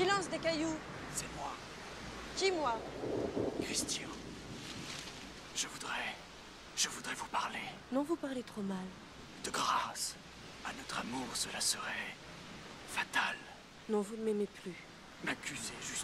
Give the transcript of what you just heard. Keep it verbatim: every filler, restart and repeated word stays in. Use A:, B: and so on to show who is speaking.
A: Qui lance des cailloux?
B: C'est moi,
A: Qui, moi?
B: Christian. Je voudrais... Je voudrais vous parler.
A: Non, vous parlez trop mal.
B: De grâce. À notre amour, cela serait... fatal.
A: Non, vous ne m'aimez plus.
B: M'accuser juste